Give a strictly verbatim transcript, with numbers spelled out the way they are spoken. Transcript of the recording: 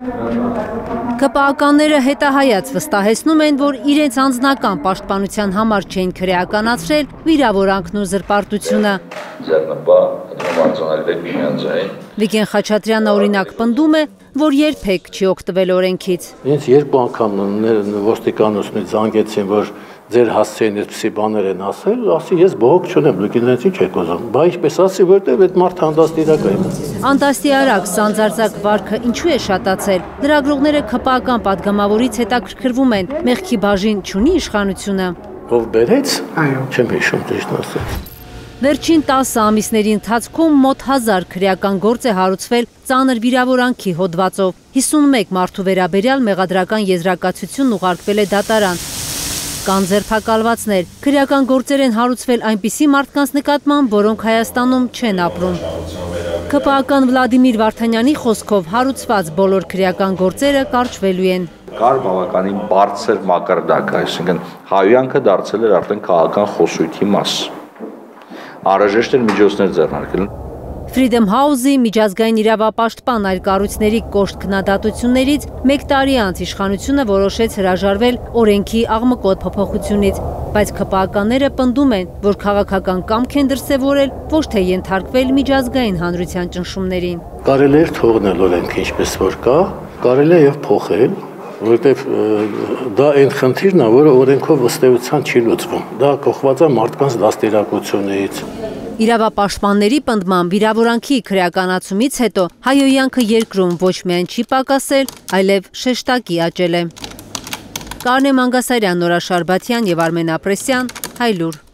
ԿՊԱ-ականները հետահայաց վստահեցնում են, որ իրենց անձնական պաշտպանության համար չեն քրեականացրել վիրավորանքն ու զրպարտությունը։ Վիգեն Խաչատրյանը օրինակ պնդում է, որ երբեք չի օգտվել օրենքից։ Ինձ երկու անգամ ոստիկանությունից զանգեցին, որ ձեր հասցեին այսպիսի բաներ են ասել, ասի ես բողոք չունեմ, դուք ինձ ինչ եք ուզում։ Բա ինչպես ասի, որտեղ այդ մարդը անդաստիարակ է։ Անդաստիարակ սանձարձակ վարքը ինչու է շատացել։ Լրագրողները ԿՊԱ-ական պատգամավորից հետաքրքրվում են, մեղքի բաժին չունի իշխանությունը։ Ով բերեց, չեմ հիշում ճիշտ ասած։ Վերջին տասը ամիսների ընթացքում մոտ հազար քրեական գործ է հարուցվել ծանր վիրավորանքի հոդվածով։ հիսունմեկ մարդու վերաբերյալ մեղադրական եզրակացություն ուղարկվել է դատարան։ Կան ձերբակալվածներ, քրեական գործեր են հարուցվել այնպիսի մարդկանց նկատմամբ, որոնք Հայաստանում չեն ապրում։ ԿՊԱ-ական Վլադիմիր Վարդանյանի խոսքով հարուցված բոլոր քրեական գործերը կարճվելու են։ Կար բավականին բարձր մակարդակ, այսինքն հայոյանքը դարձել էր արդեն քաղաքական խոսույթի մաս։ Անհրաժեշտ էր միջոցներ ձեռնարկել։ Freedom House-ի միջազգային իրավապաշտպան այլ կառույցների կոշտ քննադատություններից մեկ տարի անց իշխանությունը որոշեց հրաժարվել օրենքի աղմկոտ փոփոխությունից, բայց ԿՊԱ-ականները պնդում են, որ քաղաքական կամք են դրսևորել, ոչ թե ենթարկվել միջազգային հանրության ճնշումներին։ Կարելի է թողնել օրենքը ինչպես որ կա, կարելի է եւ փոխել, որովհետեւ դա այն խնդիրն է, որը օրենքով ըստեյության չի լուծվում։ Դա կողված է մարդկանց դաստիարակությունից։ Իրավապաշտպանների պնդմամբ վիրավորանքի քրեականացումից հետո հայոյանքը երկրում ոչ միայն չի պակասել, այլև շեշտակի աճել է։ Կարնե Մանգասարյան, Նորա Շարբաթյան եւ Արմեն Ապրեսյան, Հայլուր։